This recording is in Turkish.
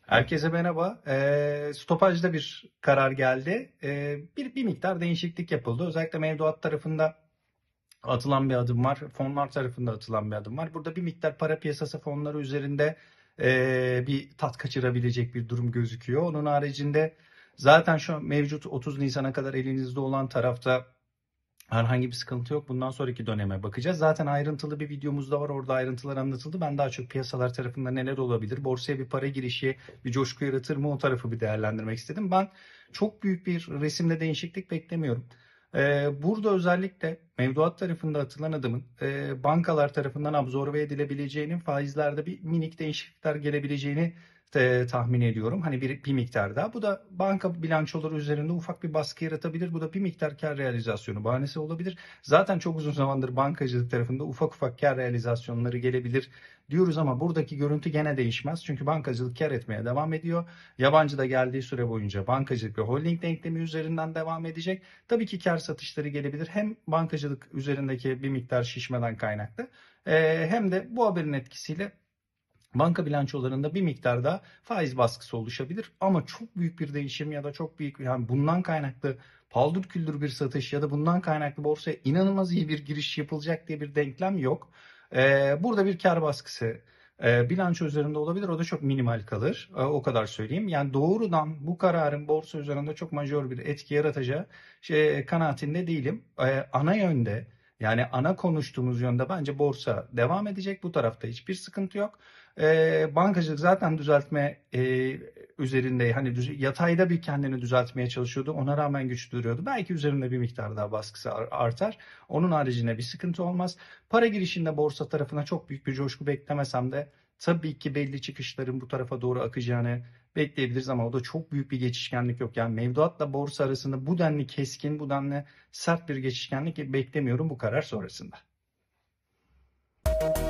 Herkese merhaba. Stopajda bir karar geldi. Bir miktar değişiklik yapıldı. Özellikle mevduat tarafında atılan bir adım var. Fonlar tarafında atılan bir adım var. Burada bir miktar para piyasası fonları üzerinde bir tat kaçırabilecek bir durum gözüküyor. Onun haricinde zaten şu an mevcut 30 Nisan'a kadar elinizde olan tarafta herhangi bir sıkıntı yok. Bundan sonraki döneme bakacağız. Zaten ayrıntılı bir videomuz da var. Orada ayrıntılar anlatıldı. Ben daha çok piyasalar tarafında neler olabilir, borsaya bir para girişi, bir coşku yaratır mı o tarafı bir değerlendirmek istedim. Ben çok büyük bir resimde değişiklik beklemiyorum. Burada özellikle mevduat tarafında atılan adımın bankalar tarafından absorbe edilebileceğinin, faizlerde bir minik değişiklikler gelebileceğini tahmin ediyorum. Hani bir miktar daha. Bu da banka bilançoları üzerinde ufak bir baskı yaratabilir. Bu da bir miktar kar realizasyonu bahanesi olabilir. Zaten çok uzun zamandır bankacılık tarafında ufak ufak kar realizasyonları gelebilir diyoruz ama buradaki görüntü gene değişmez. Çünkü bankacılık kar etmeye devam ediyor. Yabancı da geldiği süre boyunca bankacılık ve holding denklemi üzerinden devam edecek. Tabii ki kar satışları gelebilir. Hem bankacılık üzerindeki bir miktar şişmeden kaynaklı hem de bu haberin etkisiyle banka bilançolarında bir miktar daha faiz baskısı oluşabilir ama çok büyük bir değişim ya da çok büyük yani bundan kaynaklı paldır küldür bir satış ya da bundan kaynaklı borsaya inanılmaz iyi bir giriş yapılacak diye bir denklem yok. Burada bir kar baskısı bilanço üzerinde olabilir. O da çok minimal kalır. O kadar söyleyeyim. Yani doğrudan bu kararın borsa üzerinde çok majör bir etki yaratacağı kanaatinde değilim. Ana yönde yani ana konuştuğumuz yönde bence borsa devam edecek. Bu tarafta hiçbir sıkıntı yok. Bankacılık zaten düzeltme üzerinde hani yatayda bir kendini düzeltmeye çalışıyordu. Ona rağmen güçlü duruyordu. Belki üzerinde bir miktar daha baskısı artar. Onun haricinde bir sıkıntı olmaz. Para girişinde borsa tarafına çok büyük bir coşku beklemesem de tabii ki belli çıkışların bu tarafa doğru akacağını bekleyebiliriz ama o da çok büyük bir geçişkenlik yok. Yani mevduatla borsa arasında bu denli keskin, bu denli sert bir geçişkenlik beklemiyorum bu karar sonrasında.